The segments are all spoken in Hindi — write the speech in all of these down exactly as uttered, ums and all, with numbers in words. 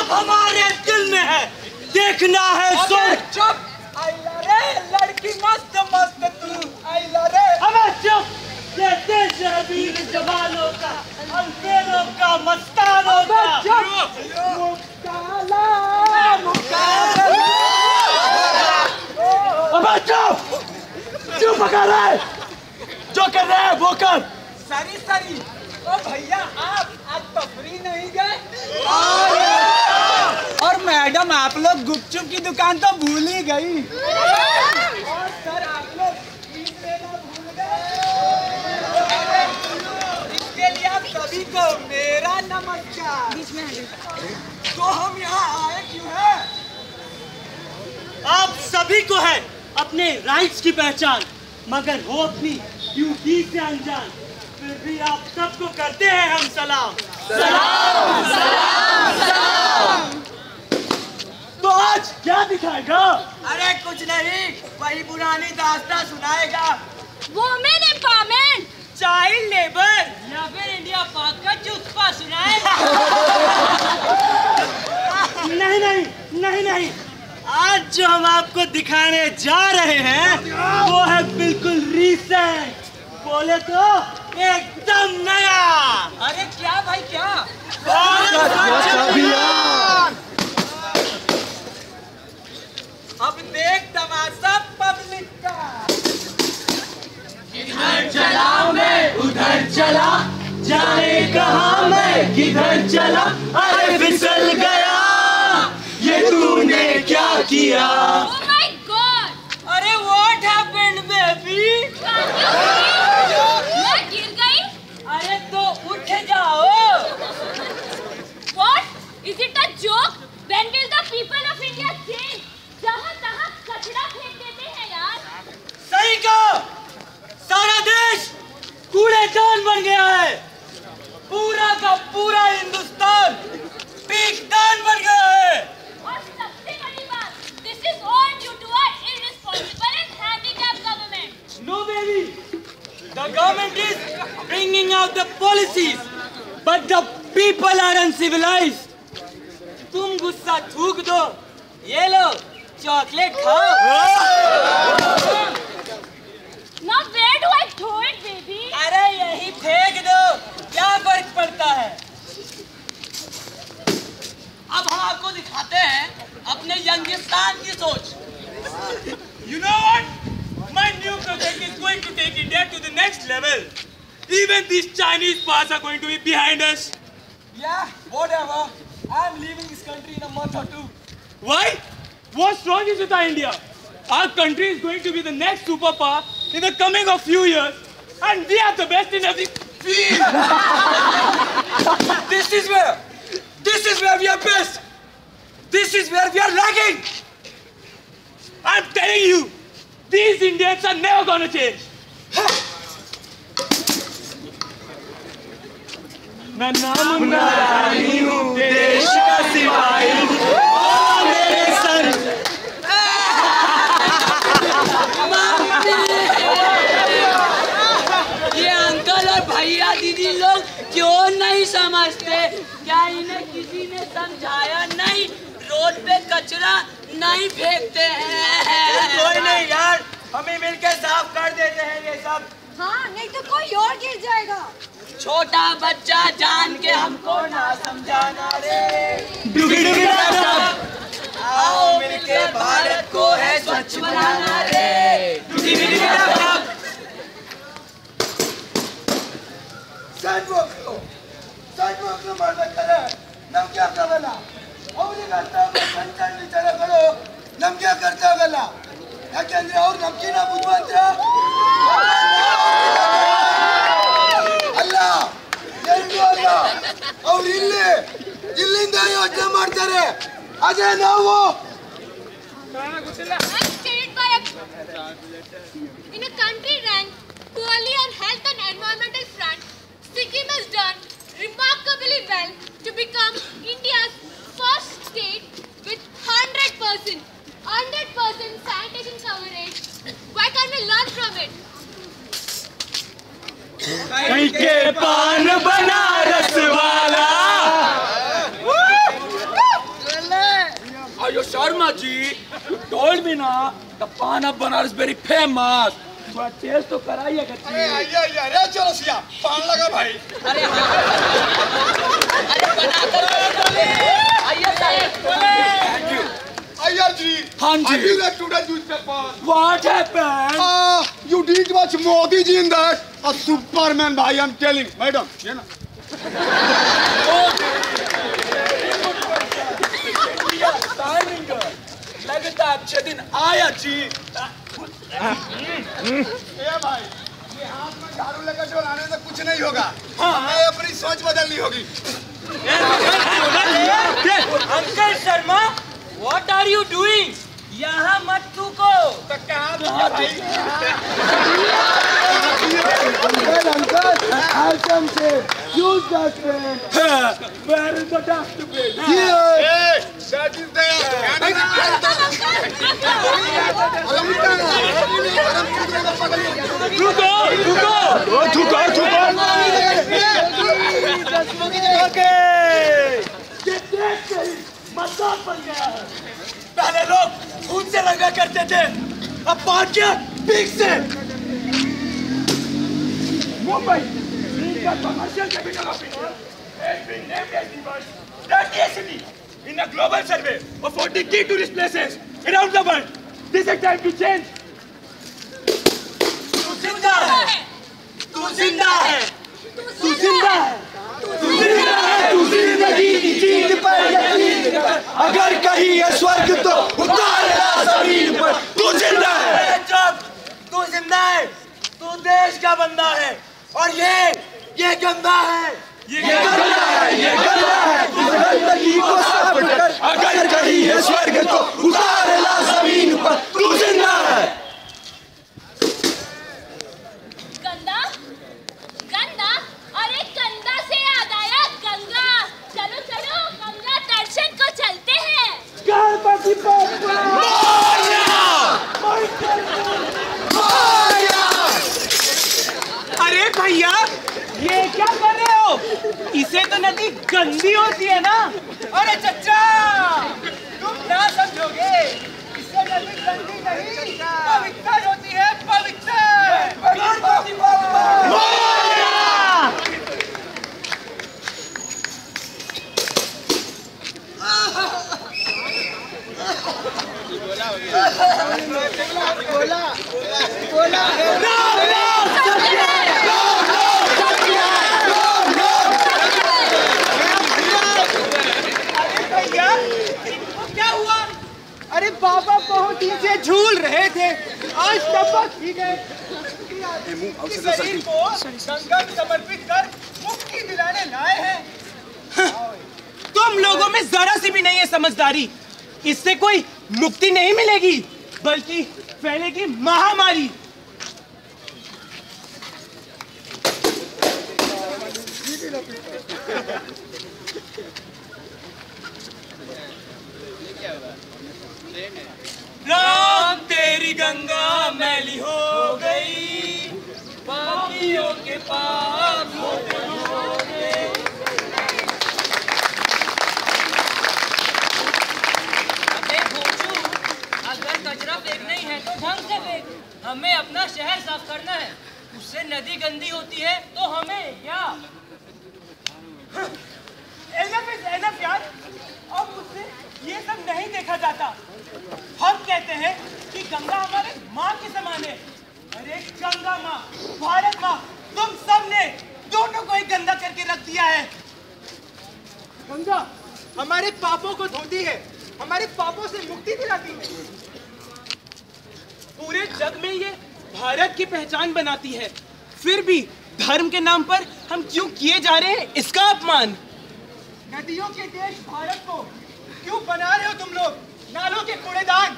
हमारे दिल में है, देखना है सुन। चुप। आइला रे लड़की मस्त मस्त तू, आइला रे। अबे चुप, ये देश है वीर जवानों का, अंधेरों का, मस्तानों का। मुकाला मुकाला। अबे चुप, चुप कर रहा है, जो कर रहा है वो कर। सरी सरी। ओ भैया आप आज तफरी नहीं गए? और मैडम आप लोग गुपचुप की दुकान तो भूल ही गई। और सर आप लोग फीस लेना भूल गए। इसके लिए आप सभी को मेरा नमस्कार। तो हम यहाँ आए क्यों हैं? आप सभी को है अपने राइट्स की पहचान, मगर हो अपनी ड्यूटी से अनजान। फिर भी आप सबको करते हैं हम सलाम सलाम सलाम सलाम। तो आज क्या दिखाएगा? अरे कुछ नहीं, वही पुरानी दास्तां सुनाएगा। वुमेन एम्पावरमेंट, चाइल्ड लेबर या फिर इंडिया पाक का चुस्पा सुनाएगा। नहीं नहीं नहीं नहीं, आज जो हम आपको दिखाने जा रहे हैं वो है बिल्कुल रीसेंट, बोले तो एकदम नया। अरे क्या भाई क्या? भारत स्वच्छ अभियान। अब देख तमाशा पब्लिक का। इधर चला मैं उधर चला, जाने कहाँ मैं किधर चला, अरे फिसल गया, ये तूने क्या किया? Oh my God! अरे व्हाट हैपेंड बेबी? मैं गिर गई? अरे तो उठ जाओ। What? Is it a joke? When will the people of India change? जहाँ तहाँ कचरा फेंक देते हैं यार। सही कहा, सारा देश कूड़ेदान बन गया है, पूरा का पूरा हिंदुस्तान पीकदान बन गया है। और सबसे बड़ी बात, this is all due to our irresponsible and handicapped government. No baby, the government is bringing out the policies, but the people are uncivilized. तुम गुस्सा थूक दो, ये लो चॉकलेट खाओ। Now where do I throw it, baby? अरे यही फेंक दो, क्या फर्क पड़ता है? अब हम आपको दिखाते हैं अपने यंगिस्तान की सोच। You know what? My new project is going to take India to the next level. Even these Chinese parts are going to be behind us. Yeah, whatever. I'm leaving this country in a month or two. Why? What's wrong is with our India? Our country is going to be the next superpower in the coming of few years, and we are the best in every field. This is where, this is where we are best. This is where we are lagging. I'm telling you, these Indians are never gonna change. मैं नामुन्ना रानी हूँ, देश का सिपाही, ओ मेरे सर। ये अंकल और भैया दीदी लोग क्यों नहीं समझते? क्या इन्हें किसी ने समझाया नहीं? रोड पे कचरा नहीं फेंकते हैं। कोई नहीं यार, हमें मिलकर साफ कर देते हैं ये सब। हाँ, नहीं तो कोई और गिर जाएगा। छोटा बच्चा जान के हमको ना समझाना रे। डुगी डुगी आओ मिलके भारत को है स्वच्छ बनाना रे। डुगी डुगी सच बोलो, सच बोलो मर्द करे, नम क्या करना? और ये करता है संचार विचार करो, नम क्या करता गला? याकेंद्र और नमकीन बुद्धवंतरा। अल्लाह, जल्दी अल्लाह, और इल्ले, इल्लिंदा योजना मारते अजय ना वो। I'm stated by a, in a country ranked poorly on health and environmental front, Sikkim has done remarkably well to become India's first state with one hundred percent, one hundred percent sanitation coverage. Why can't we learn from it? कहीं के पान बनारस वाला, the pan of Banaras very famous. थोड़ा टेस्ट तो कराइए कच्ची। अरे आइए आइए अरे चलो सिया पान लगा भाई। अरे हाँ अरे बना कर आइए साहब। Thank you. Aiyar ji. हाँ जी। I feel like today's newspaper. What happened? Ah, you didn't watch Modi ji in that. A Superman bhai, I'm telling. Madam, ये ना। लगता अच्छे दिन आया जी। ये भाई, ये हाथ में झाड़ू लेकर डोलाने से कुछ नहीं होगा। हमें अपनी सोच बदलनी होगी। Uncle Sharma, what are you doing? यहाँ मत थूको। तो कहाँ दिया भाई? Uncle, uncle, have some shame. Use that pen. Where is the dustbin? Here. Hey, that is there. थूको, थूको। थूको, थूको। ओके। ये देख कहीं मजाक बन गया है। पहले लोग खून से लगा करते थे, अब पार्टियां पीक से। Mumbai, being the commercial capital of India, has been named as the world's dirtiest city in a global survey of forty key tourist places around the world. This is time to change. तू जिंदा है, तू जिंदा है, तू जिंदा है, तू जिंदा है, तू जिंदगी की जीत पर यकीन कर। अगर कहीं है स्वर्ग तो उतारेगा जमीन पर। तू जिंदा है। जब तू जिंदा है, तू देश का बंदा है, और ये ये गंदा है, ये गंदा है, ये गंदा है। इस गंदगी को साफ कर। अगर कहीं है स्वर्ग तो उतारेगा जमीन पर। तू जिंदा है। गंदा गंदा अरे गंगा से याद आया गंगा। चलो चलो गंगा दर्शन को चलते हैं। गणपति बप्पा अरे भैया, ये क्या कर रहे हो? इसे तो नदी गंदी होती है ना। अरे चच्चा, तुम ना समझोगे। इससे नदी गंदी नहीं, पवित्र होती है, पवित्र। गणपति बप्पा बोला बोला अरे बाबा बहुत ही से झूल रहे थे, आज टपक ही गए। शरीर को गंगा में समर्पित कर मुक्ति दिलाने लाए हैं। तुम लोगों में जरा सी भी नहीं है समझदारी। इससे कोई मुक्ति नहीं मिलेगी, बल्कि फैलेगी महामारी। राम तेरी गंगा मैली हो गई, पापियों के पाप मोटे हो गए। अबे भोचू, अगर कचरा फेंकना ही है तो ढंग से फेंक। हमें अपना शहर साफ करना है, उससे नदी गंदी होती है तो हमें क्या? एनफ इज एनफ यार, अब मुझसे ये सब नहीं देखा जाता। हम कहते हैं कि गंगा हमारे माँ के समान है। अरे गंगा माँ, भारत माँ, तुम सब ने दोनों को ही गंदा करके रख दिया है। गंगा हमारे पापों को धोती है, हमारे पापों से मुक्ति दिलाती है। पूरे जग में ये भारत की पहचान बनाती है, फिर भी धर्म के नाम पर हम क्यों किए जा रहे हैं इसका अपमान। नदियों के देश भारत को क्यों बना रहे हो तुम लोग नालों के कूड़ेदान?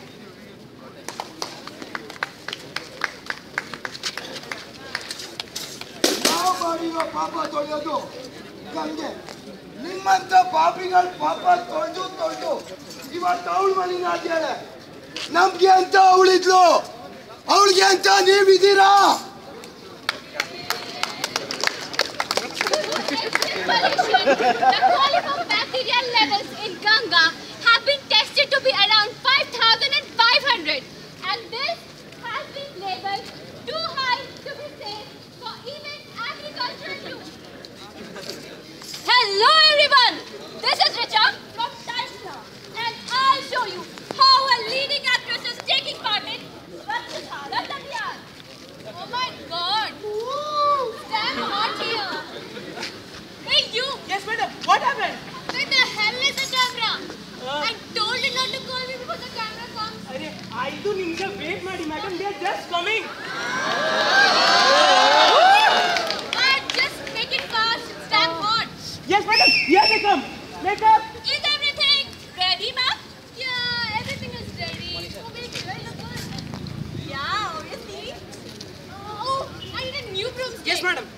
ಪಾಪ ತೊಳೆಯೋದು ಗಂಗೆ ನಿಮ್ಮಂತ ಪಾಪಿಗಳ ಪಾಪ ತೊಳೆದು ತೊಳೆದು ಇವತ್ತು ಅವಳು ಮಲಿನ ಆಗ್ಯಾಳೆ. ನಮ್ಗೆ ಅಂತ ಅವಳಿದ್ಲು, ಅವಳಿಗೆ ಅಂತ ನೀವಿದ್ದೀರಾ? The quality of bacterial levels in Ganga have been tested to be around five thousand five hundred. just coming. Uh, just make it fast. It's damn hot. Yes, madam. Here they come. Makeup. Is everything ready, ma'am? Yeah, everything is ready. Oh, wait, do I look good? Yeah, obviously. Oh, I need a new broomstick. Yes, madam.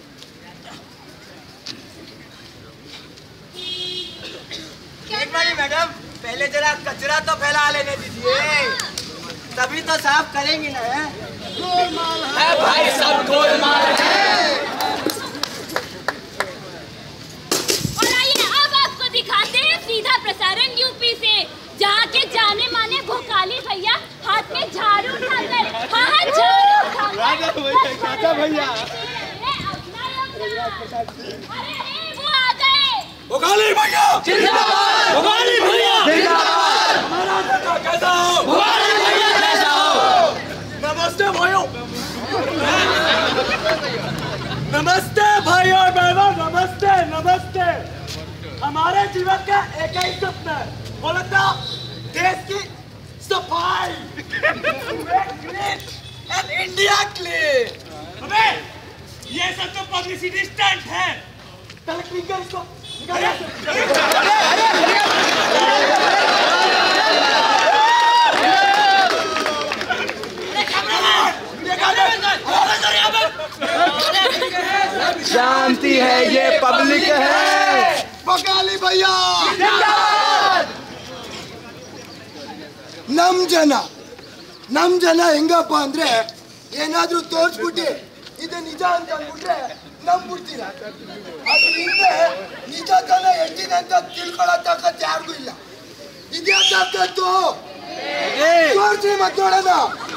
एक बारी मैडम, पहले जरा कचरा तो फैला लेने दीजिए, तभी तो साफ करेंगी ना। गोलमाल है भाई, सब गोलमाल है। और आइए अब आपको दिखाते हैं सीधा प्रसारण यूपी से, जहाँ के जाने माने भोकाली भैया हाथ में झाड़ू उठाकर, हाँ हाँ झाड़ू उठाकर भैया। अरे अरे वो आ गए। भोकाली भैया जिंदाबाद, भोकाली भैया जिंदाबाद। हमारा बेटा कैसा हो? भोकाली भैया कैसा हो? नमस्ते भाइयों, नमस्ते भाइयों बहनों, नमस्ते नमस्ते। हमारे जीवन का एक ही सपना है, बोला था देश की सफाई। And India clean. हमें ये सब तो पब्लिसिटी स्टंट है। टेक्निकल को निकालिए। शांति है, ये पब्लिक है। भोकाली भैया ನಮ್ ಜನ ನಮ್ ಜನ ಹೆಂಗಪ್ಪ ಅಂದ್ರೆ ಏನಾದ್ರೂ ತೋರ್ಸ್ಬಿಟ್ಟು ಇದು ನಿಜ ಅಂತ ಅಂದ್ಬಿಟ್ರೆ ನಂಬ್ಬಿಡ್ತೀರ. ಅದ್ರ ಹಿಂದೆ ನಿಜತನ ಎಷ್ಟಿದೆ ಅಂತ ತಿಳ್ಕೊಳ್ಳೋ ತಾಕತ್ತು ಯಾರಿಗೂ ಇಲ್ಲ. ಇದ್ಯಾ ತಾಕತ್ತು? ತೋರ್ಸಿ ಮತ್ ನೋಡೋಣ.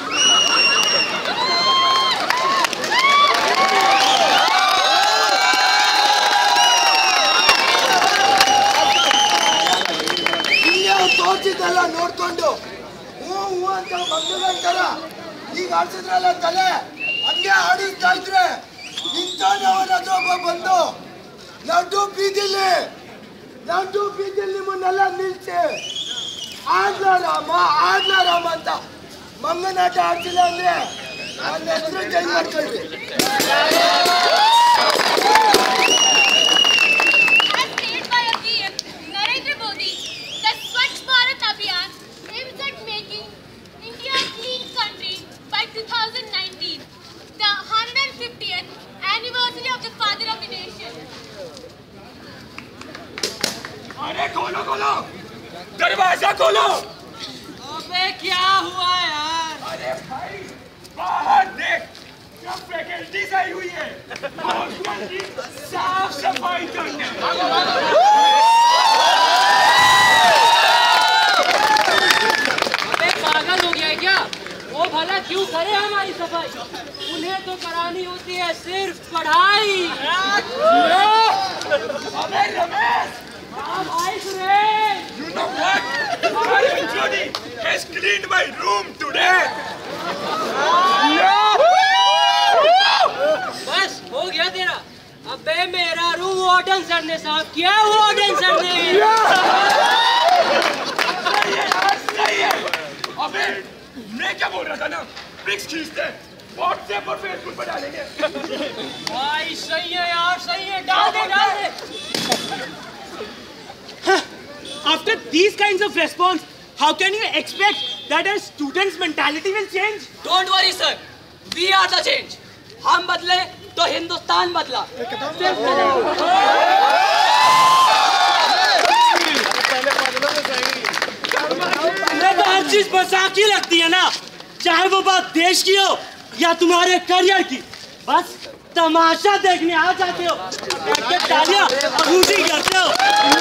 ತೋರ್ಸಿದ್ದೆಲ್ಲ ನೋಡ್ಕೊಂಡು ಹೂ ಹೂ ಅಂತ ಮಂಗಲಂತರ ಈಗ ಆಡ್ಸಿದ್ರಲ್ಲ ತಲೆ ಹಂಗೆ ಆಡಿಸ್ತಾ ಇದ್ರೆ ಇಂಥವನಾದ್ರೂ ಒಬ್ಬ ಬಂದು ನಡು ಬೀದಿಲಿ ನಡು ಬೀದಿಲಿ ನಿಮ್ಮನ್ನೆಲ್ಲ ನಿಲ್ಸಿ ಆಡ್ಲಾ ರಾಮ ಆಡ್ಲಾ ರಾಮ ಅಂತ ಮಂಗನಾಟ ಆಡ್ಸಿಲ್ಲ ಅಂದ್ರೆ ನನ್ನ ಹೆಸರು ಚೇಂಜ್ ಮಾಡ್ಕೊಳ್ರಿ. twenty nineteen, the one hundred fiftieth anniversary of the father of the nation. अरे खोलो खोलो, दरवाजा खोलो। अबे क्या हुआ यार? अरे भाई बाहर देख, क्या फैकल्टी आई हुई है हॉस्टल की साफ सफाई करने। अबे पागल हो गया है क्या? वो भला क्यों करे हमारी सफाई? उन्हें तो करानी होती है सिर्फ पढ़ाई। अबे रमेश, हाँ भाई Suresh, you know what? Our H O D has cleaned my room today. बस हो गया तेरा। अबे मेरा रूम वार्डन सर ने साफ किया, वार्डन सर ने। सही है यार, सही है। अबे मैं क्या बोल रहा था ना, पिक्स खींचते व्हाट्सएप और फेसबुक पर डालेंगे। भाई सही है यार, सही है, डाल दे डाल दे। After these kinds of response, how can you expect that a student's mentality will change? Don't worry sir, we are the change. हम बदले तो हिंदुस्तान बदला। मैं तो हर चीज मजाकी लगती है ना, चाहे वो बात देश की हो या तुम्हारे करियर की। बस तमाशा देखने आ जाते हो, तालियां बूटी करते हो।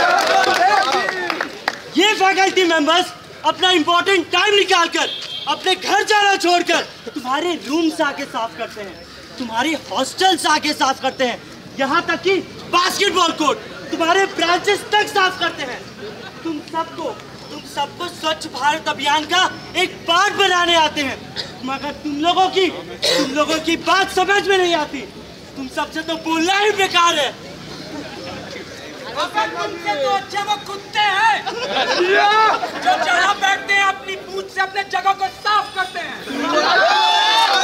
ये फैकल्टी मेंबर्स अपना इंपॉर्टेंट टाइम निकालकर अपने घर जाना छोड़कर तुम्हारे रूम्स आके साफ करते हैं, तुम्हारी हॉस्टल्स आके साफ करते हैं, यहाँ तक कि बास्केटबॉल कोर्ट तुम्हारे ब्रांचेस तक साफ करते हैं। तुम सबको तुम सबको स्वच्छ भारत अभियान का एक पार्ट बनाने आते हैं, मगर तुम लोगों की तुम लोगों की बात समझ में नहीं आती। तुम सबसे तो बोलना ही बेकार है। तुमसे तो अच्छे वो कुत्ते हैं जो जहाँ बैठते हैं अपनी पूंछ से अपने जगह को साफ करते हैं।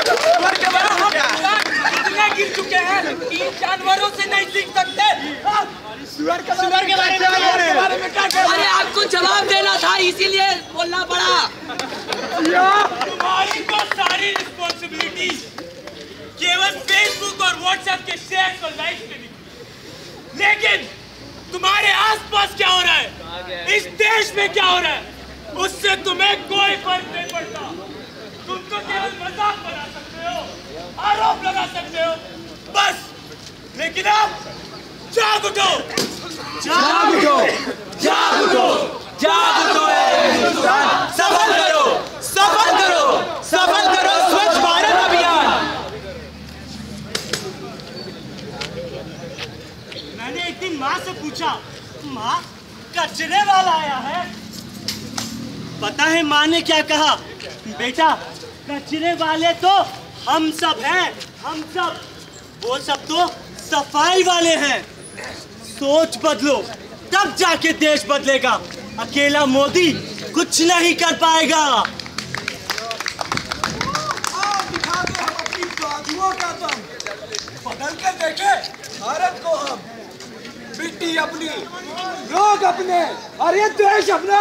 सुअर के बारे में क्या? इतने गिर चुके हैं, इन जानवरों से नहीं सीख सकते। सुअर के सुअर के बारे में बारे में क्या? अरे आपको जवाब देना था, इसीलिए बोलना पड़ा। तुम्हारी तो सारी रिस्पॉन्सिबिलिटी केवल फेसबुक और व्हाट्सएप के शेयर और लाइक पे दिखती, लेकिन तुम्हारे आसपास क्या हो रहा है, इस देश में क्या हो रहा है, उससे तुम्हें कोई फर्क नहीं पड़ता। तुम तो केवल मजाक बना सकते हो, आरोप लगा सकते हो, बस। लेकिन अब जाग उठो, जाग उठो, जाग उठो, जाग उठो हिंदुस्तान, सफल करो, सफल करो, सफल करो स्वच्छ भारत अभियान। मैंने एक दिन माँ से पूछा, माँ कचरे वाला आया है? पता है माँ ने क्या कहा? बेटा कचरे वाले तो हम सब हैं, हम सब। वो सब तो सफाई वाले हैं। सोच बदलो, तब जाके देश बदलेगा। अकेला मोदी कुछ नहीं कर पाएगा। आओ दिखा दो हम अपनी बाजुओं का दम, बदल के देखे भारत को हम। मिट्टी अपनी, लोग अपने, और ये देश अपना।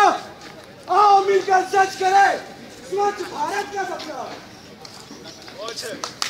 आओ मिलकर सच करें स्वच्छ भारत का सपना।